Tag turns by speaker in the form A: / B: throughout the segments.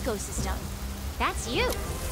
A: ecosystem. That's you.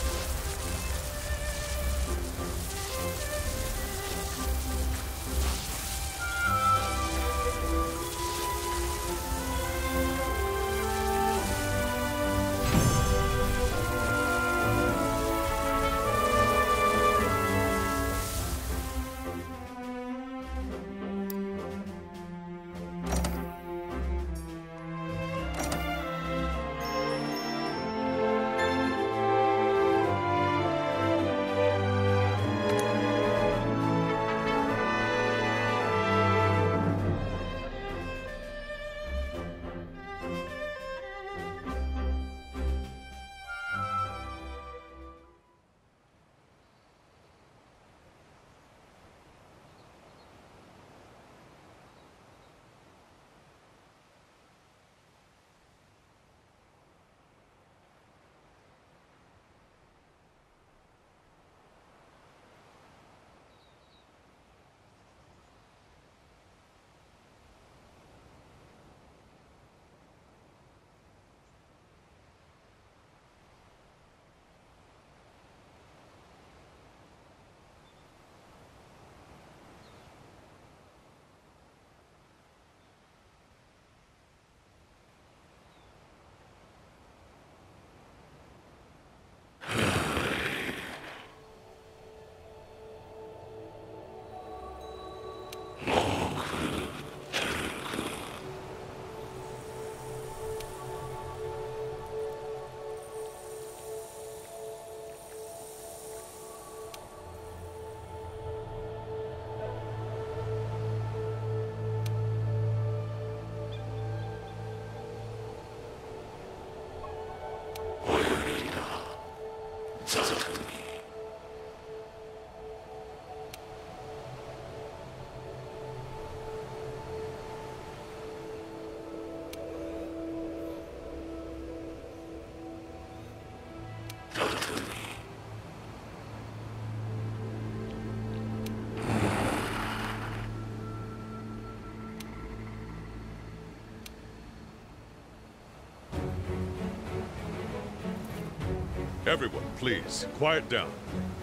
B: Everyone, please, quiet down.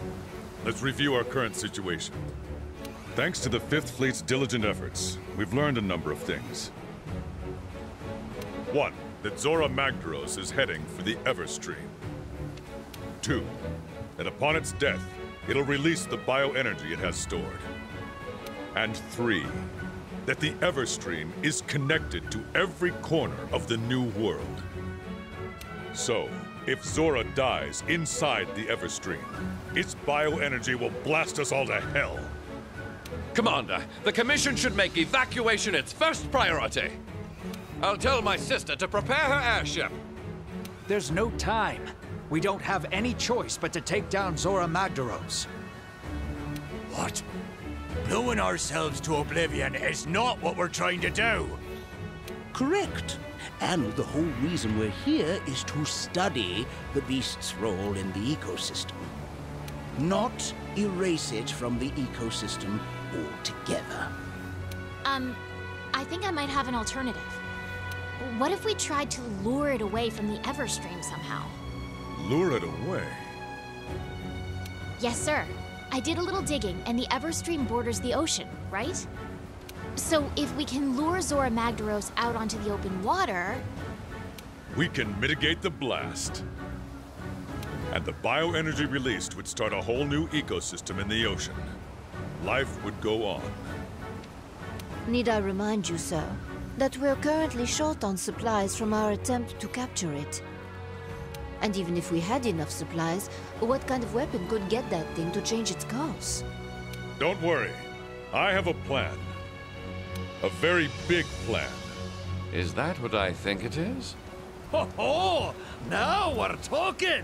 B: Let's review our current situation. Thanks to the Fifth Fleet's diligent efforts, we've learned a number of things. 1. That Zorah Magdaros is heading for the Everstream. 2. That upon its death, it'll release the bioenergy it has stored. And 3. That the Everstream is connected to every corner of the New World. So, if Zorah dies inside the Everstream, its bioenergy will blast us all to hell.
C: Commander, the Commission should make evacuation its first priority. I'll tell my sister to prepare her airship.
D: There's no time. We don't have any choice but to take down Zorah Magdaros.
E: What? Blowing ourselves to oblivion is not what we're trying to do.
F: Correct. And the whole reason we're here is to study the beast's role in the ecosystem. Not erase it from the ecosystem altogether.
A: I think I might have an alternative. What if we tried to lure it away from the Everstream somehow?
B: Lure it away?
A: Yes, sir. I did a little digging, and the Everstream borders the ocean, right? So if we can lure Zorah Magdaros out onto the open water...
B: we can mitigate the blast. And the bioenergy released would start a whole new ecosystem in the ocean. Life would go on.
G: Need I remind you, sir, that we're currently short on supplies from our attempt to capture it? And even if we had enough supplies, what kind of weapon could get that thing to change its course?
B: Don't worry. I have a plan. A very big plan.
C: Is that what I think it is?
E: Ho ho! Now we're talking!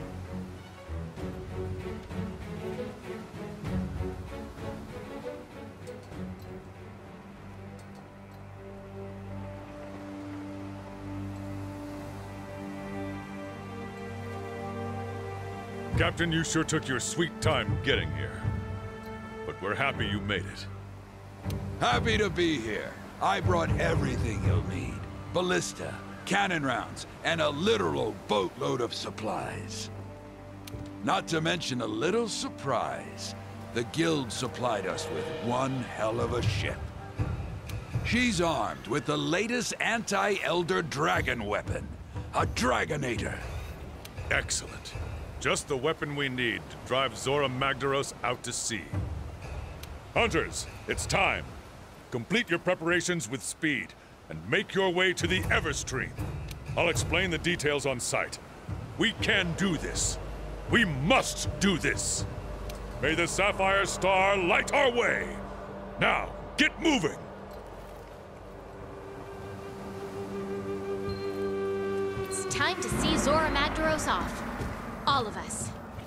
B: Captain, you sure took your sweet time getting here. But we're happy you made it.
H: Happy to be here. I brought everything you'll need. Ballista, cannon rounds, and a literal boatload of supplies. Not to mention a little surprise. The guild supplied us with one hell of a ship. She's armed with the latest anti-Elder dragon weapon, a Dragonator.
B: Excellent. Just the weapon we need to drive Zorah Magdaros out to sea. Hunters, it's time. Complete your preparations with speed, and make your way to the Everstream. I'll explain the details on site. We can do this. We must do this. May the Sapphire Star light our way. Now, get moving.
A: It's time to see Zorah Magdaros off. All of us.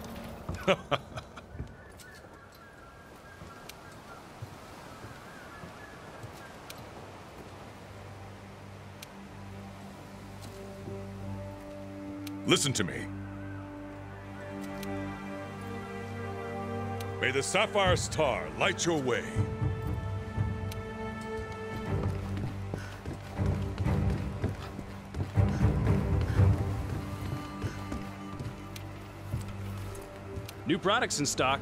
B: Listen to me. May the Sapphire Star light your way.
I: New products in stock.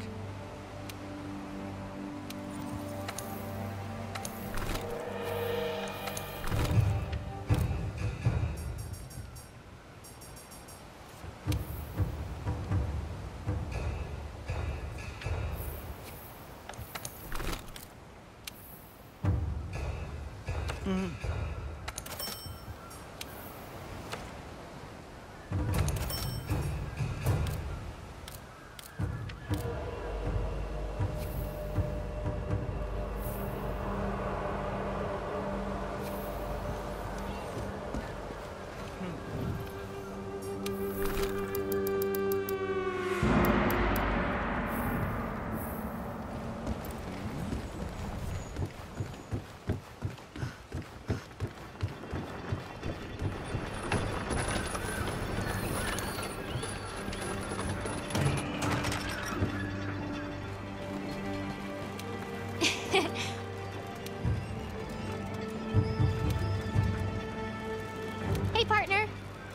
A: Hey, partner.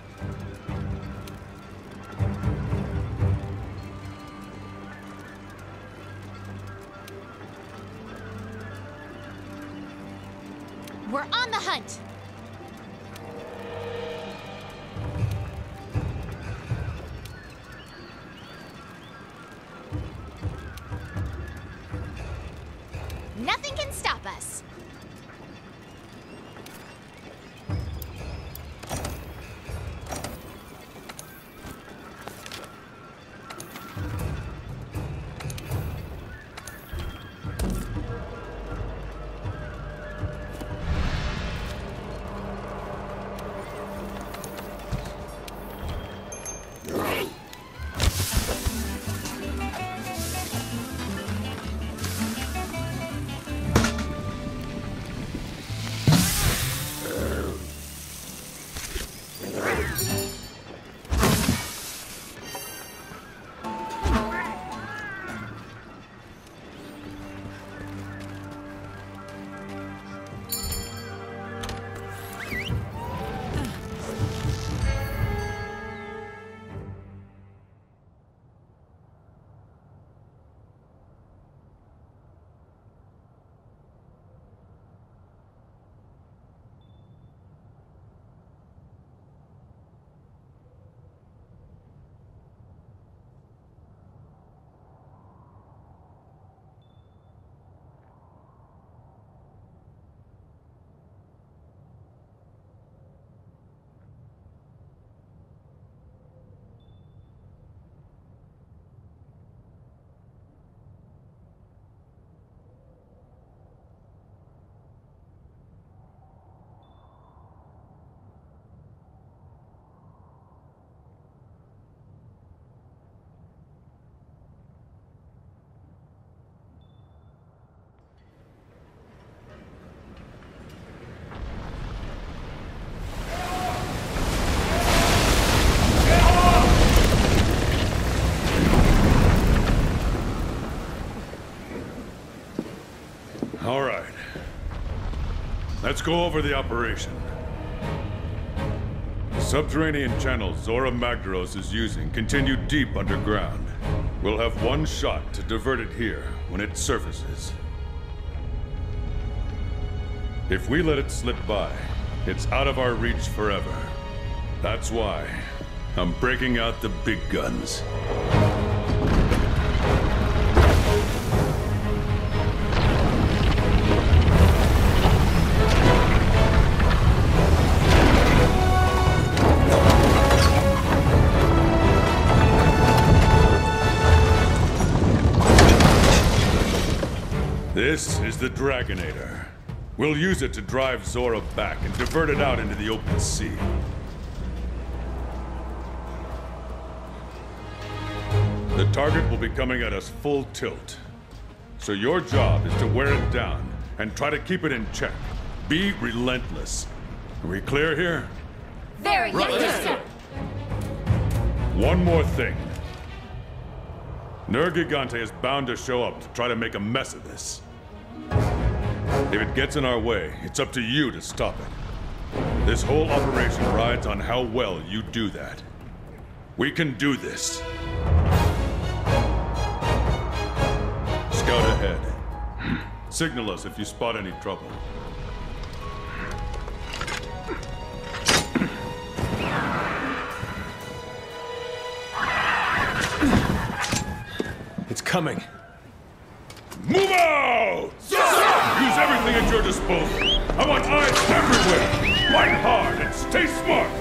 A: We're on the hunt. Nothing can stop us.
B: All right. Let's go over the operation. subterranean channels Zorah Magdaros is using continue deep underground. We'll have one shot to divert it here when it surfaces. If we let it slip by, it's out of our reach forever. That's why I'm breaking out the big guns. This is the Dragonator. We'll use it to drive Zorah back and divert it out into the open sea. The target will be coming at us full tilt. So your job is to wear it down and try to keep it in check. Be relentless. Are we clear here?
A: Very yes, sir.
B: One more thing. Nergigante is bound to show up to try to make a mess of this. If it gets in our way, it's up to you to stop it. This whole operation rides on how well you do that. We can do this. Scout ahead. Signal us if you spot any trouble.
I: It's coming.
B: Move out! Use everything at your disposal. I want eyes everywhere. Fight hard and stay smart.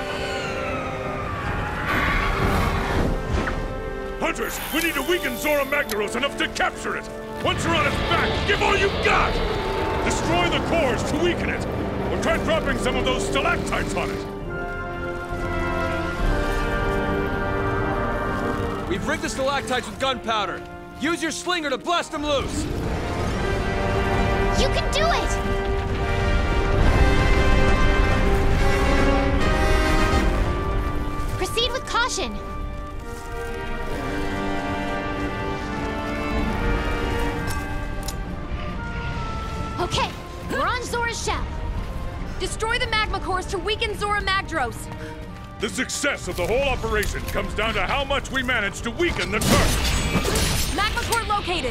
B: Hunters, we need to weaken Zorah Magdaros enough to capture it. Once you're on its back, give all you got. Destroy the cores to weaken it. Or try dropping some of those stalactites on it.
I: We've rigged the stalactites with gunpowder. Use your slinger to blast them loose!
A: You can do it! Proceed with caution. Okay, we're on Zorah's shell.
J: Destroy the magma cores to weaken Zorah Magdaros.
B: The success of the whole operation comes down to how much we manage to weaken the target.
J: Magma core located.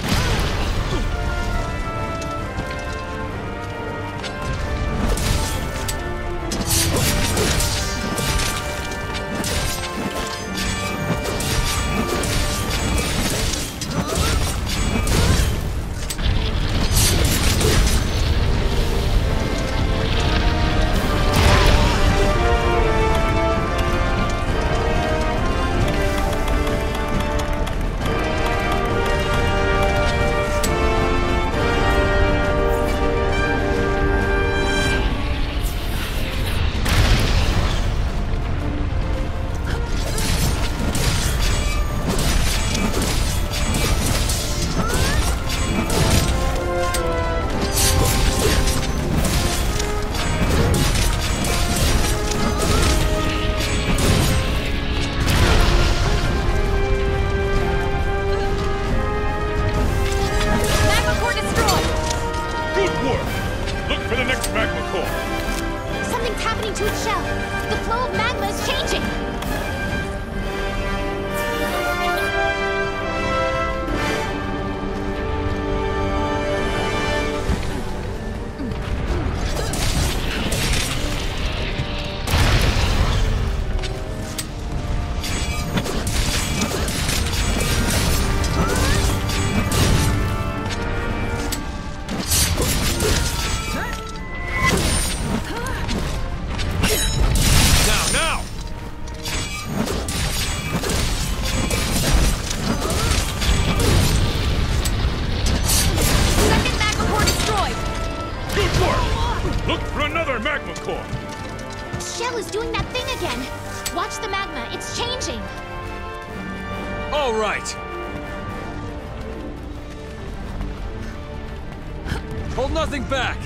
A: Shell is doing that thing again. Watch the magma, it's changing.
I: All right. Hold nothing back.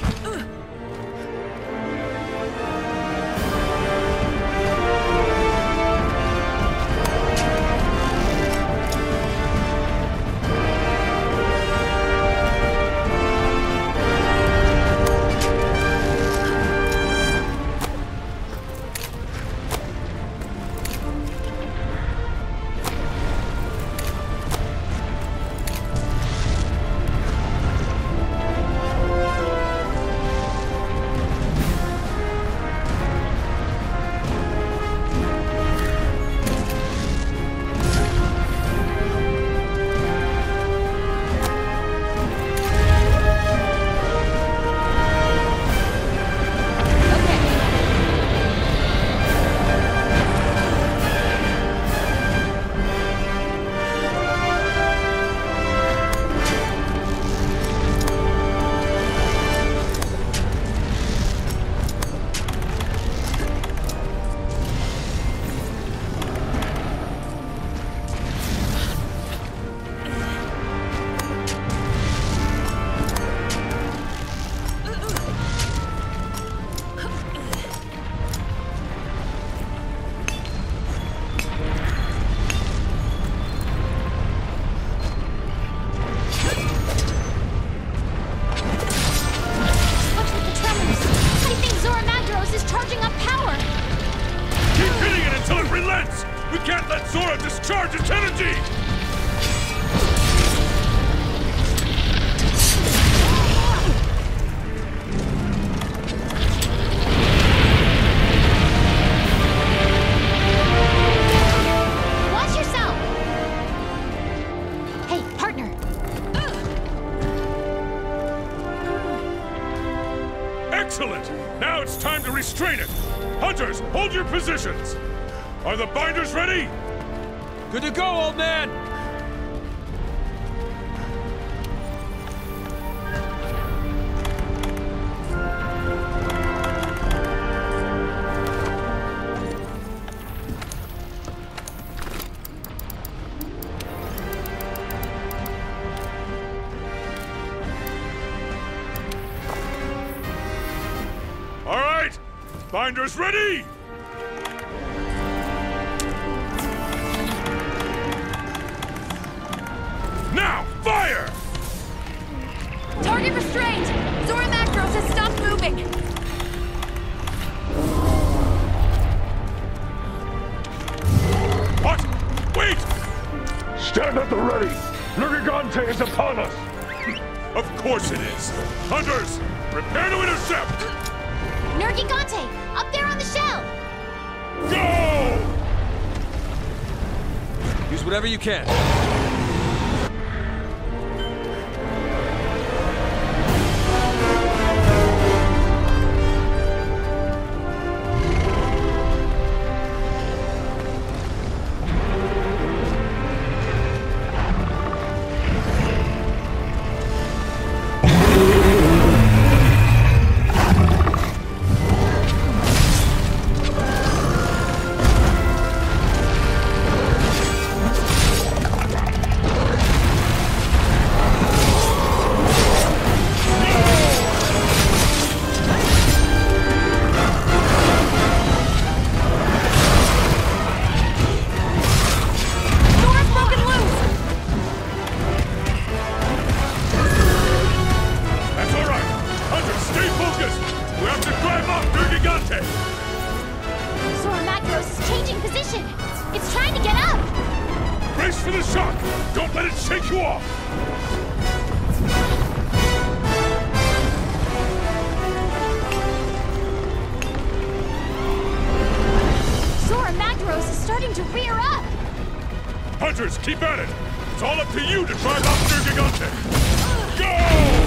B: its energy!
A: Watch yourself! Hey, partner!
B: Excellent! Now it's time to restrain it! Hunters, hold your positions! Are the binders ready?
I: Good to go, old man!
B: All right! Binders ready! Now, fire!
J: Target restrained! Zorah Magdaros has stopped moving!
B: What? Wait! Stand at the ready! Nergigante is upon us! Of course it is! Hunters, prepare to intercept!
A: Nergigante! Up there on the shell!
B: Go!
I: Use whatever you can.
J: Zorah's broken loose!
B: That's all right! Hunters, stay focused! We have to drive off Nergigante!
A: Zorah Magdaros is changing position! It's trying to get up!
B: Brace for the shock! Don't let it shake you off!
A: Zorah Magdaros is starting to rear up!
B: Hunters, keep at it! It's all up to you to drive off Nergigante! Go!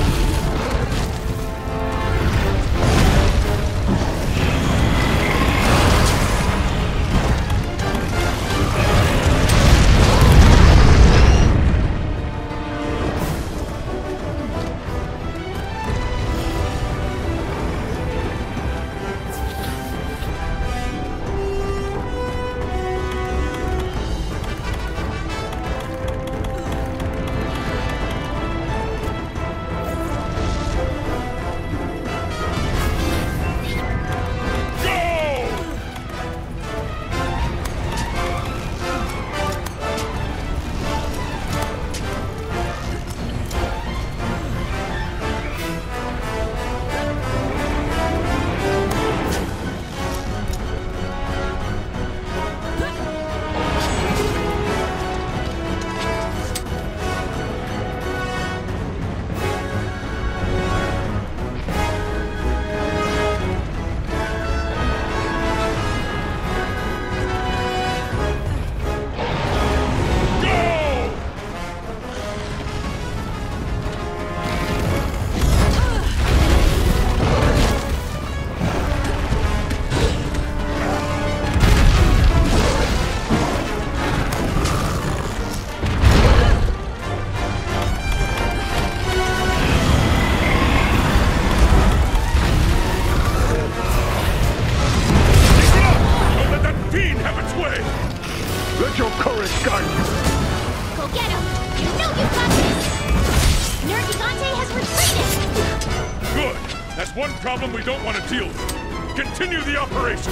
B: That's one problem we don't want to deal with. Continue the operation!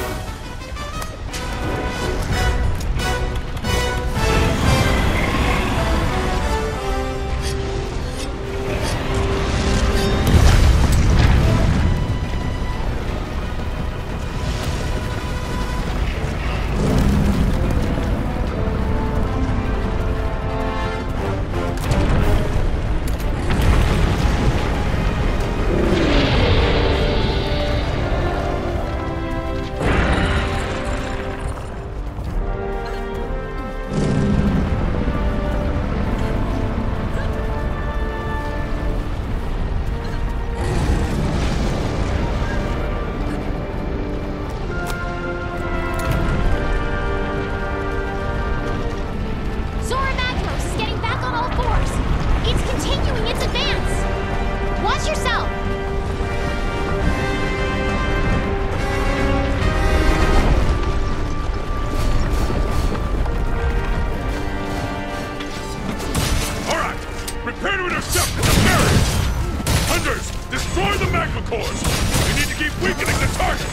B: intercept the barrier! Hunters, destroy the magma cores! We need to keep weakening the target!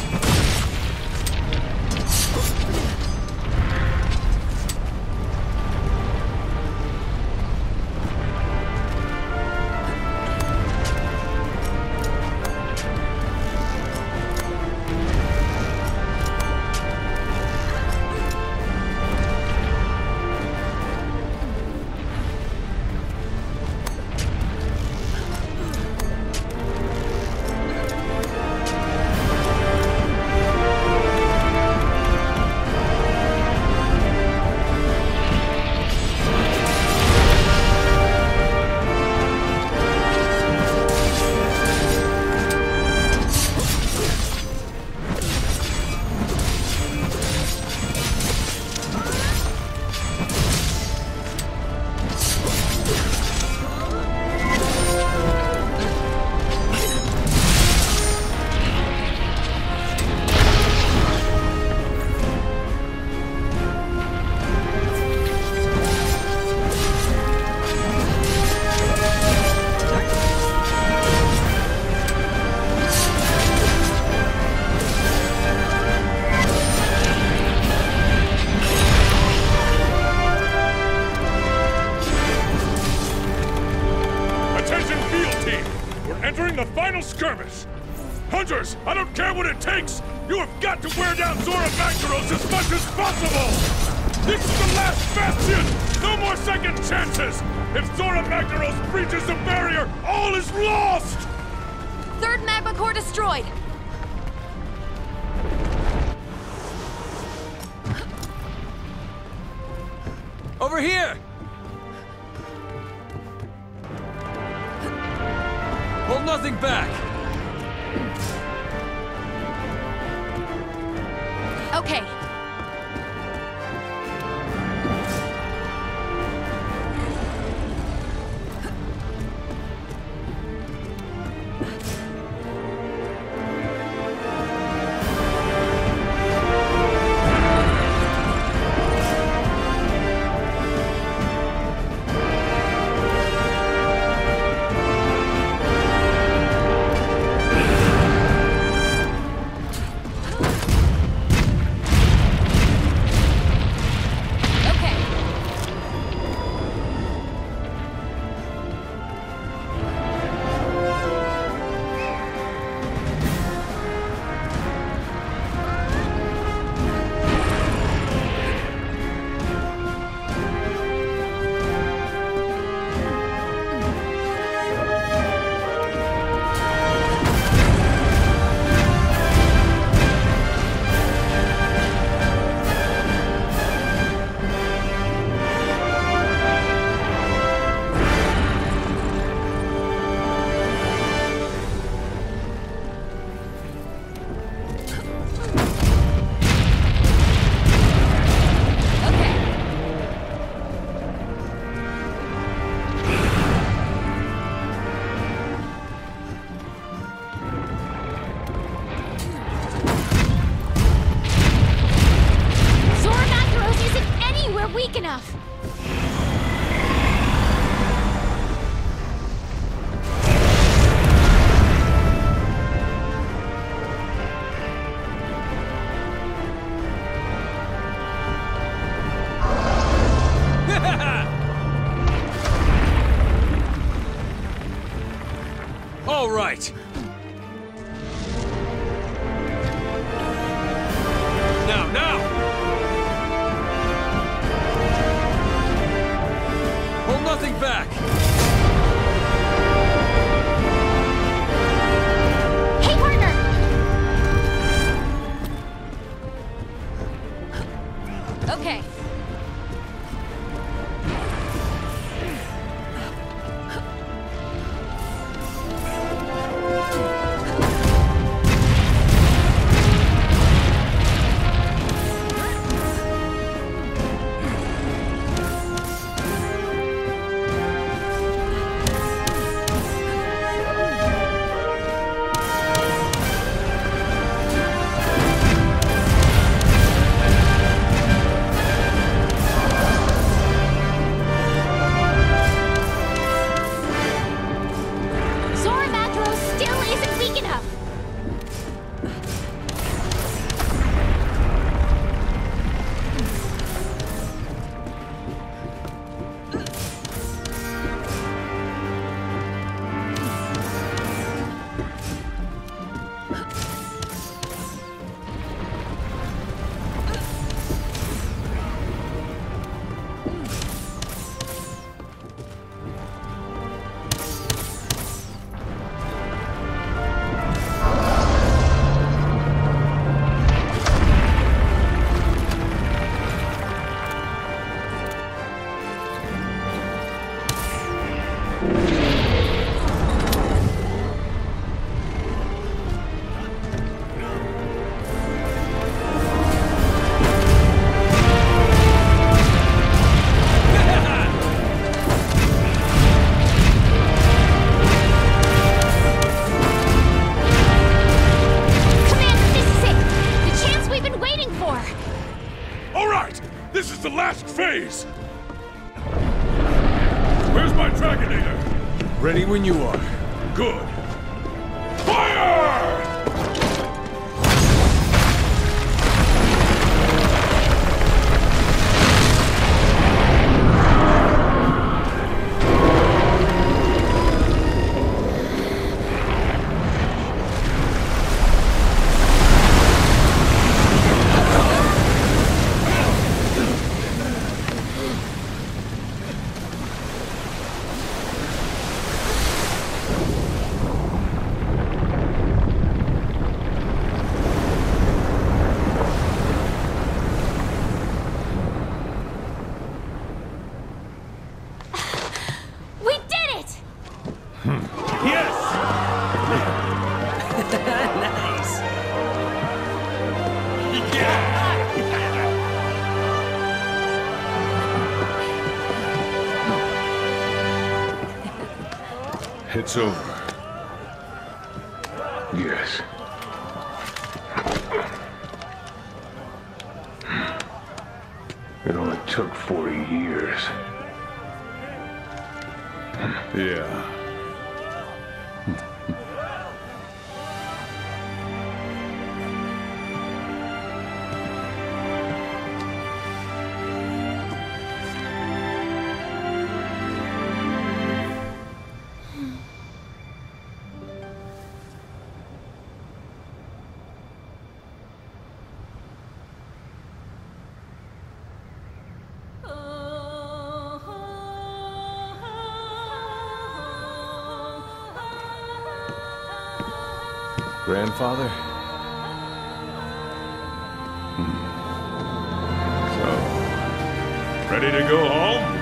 B: Skirmish! Hunters, I don't care what it takes! You have got to wear down Zorah Magdaros as much as possible! This is the last bastion! No more second chances! If Zorah Magdaros breaches the barrier, all is lost!
J: Third magma core destroyed!
I: Over here! Hold nothing back!
J: Okay.
A: enough.
I: All right. Now! Hold nothing back!
A: Hey, partner!
J: Okay.
B: This is the last phase! Where's my Dragonator?
I: Ready when you are.
B: Good. Fire! It's over.
K: Yes. It only took 40 years.
B: Yeah.
K: Grandfather?
B: So, ready to go home?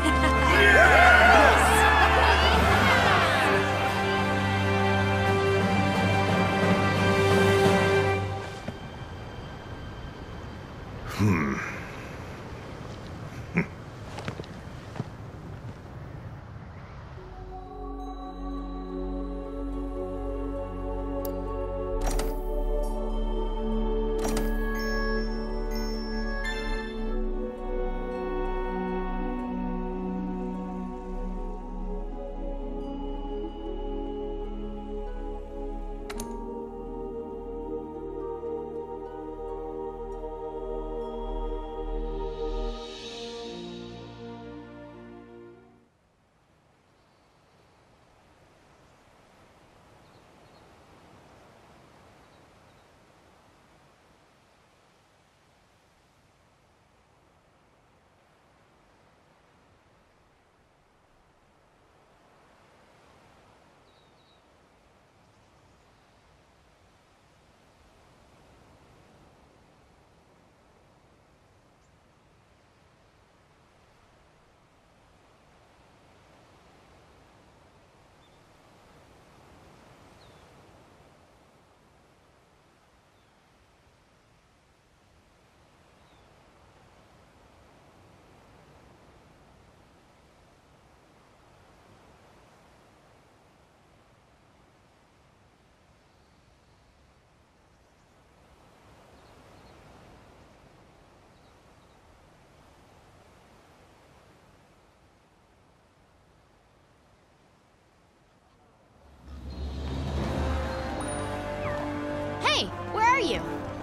A: Hey, where are you?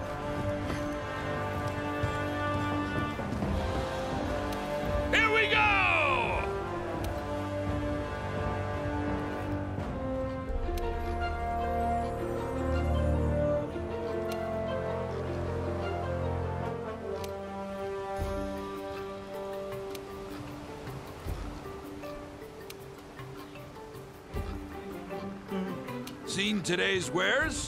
C: Here we go!
H: Seen today's wares?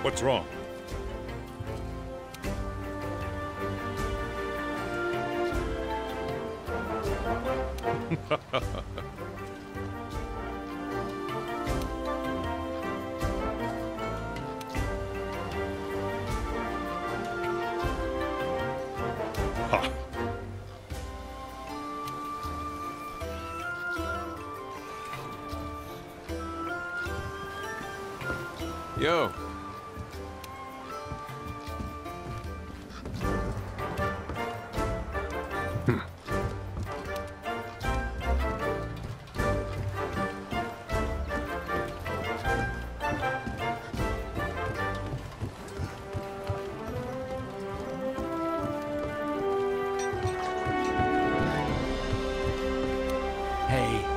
B: What's wrong? Ha!
I: Yo.
D: Hey.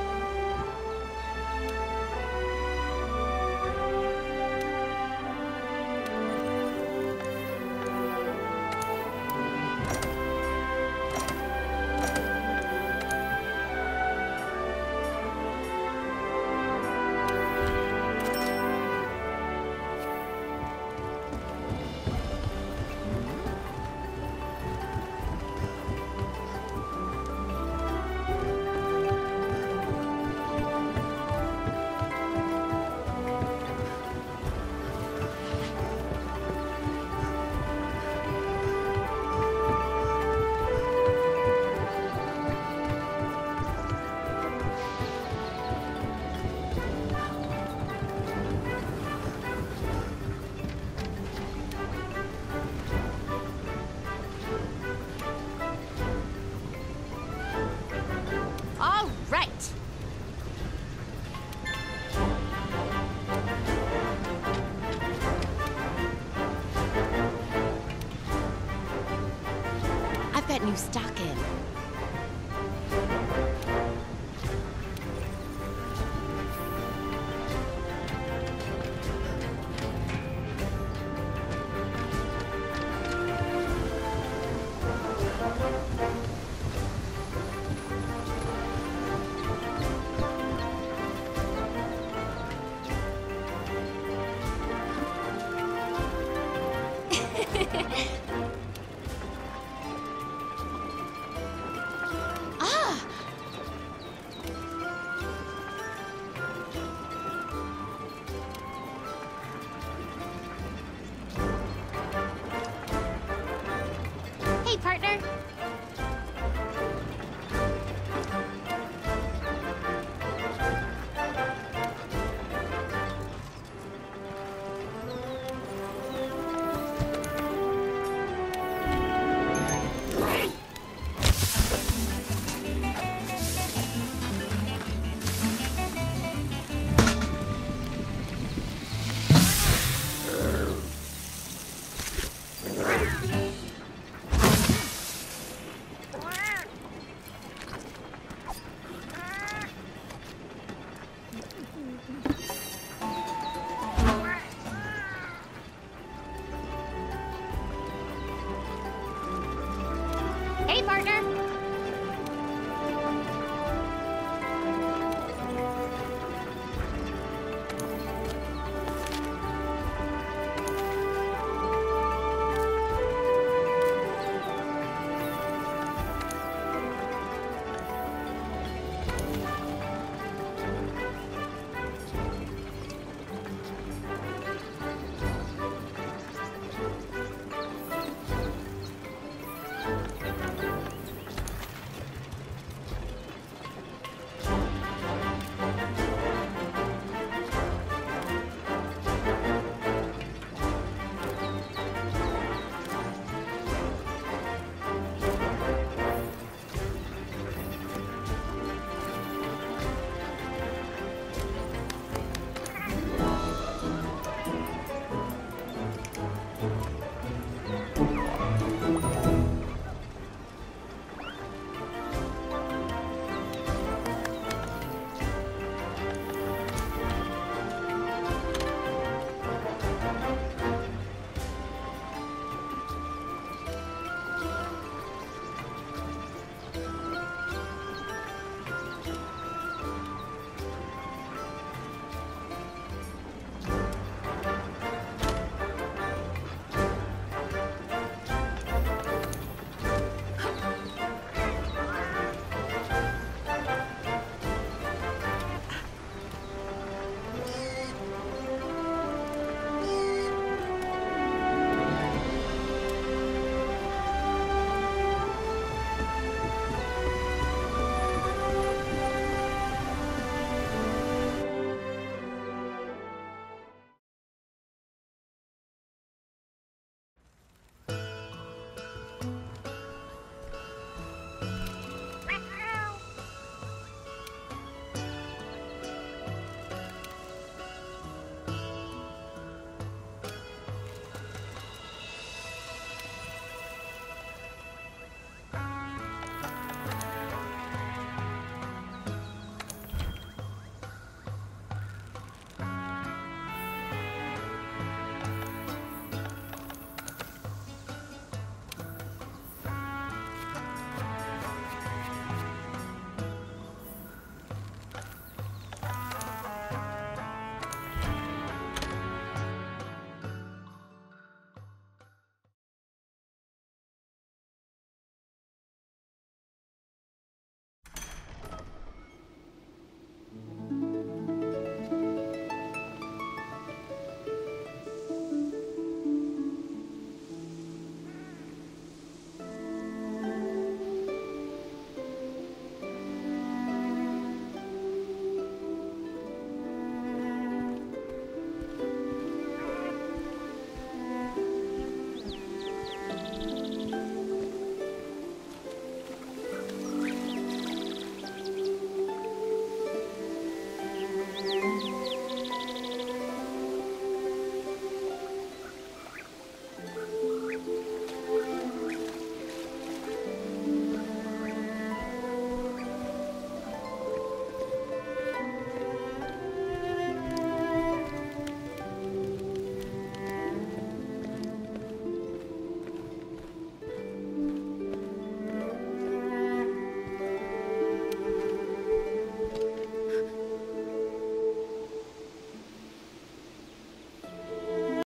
A: All right. I've got new stock in.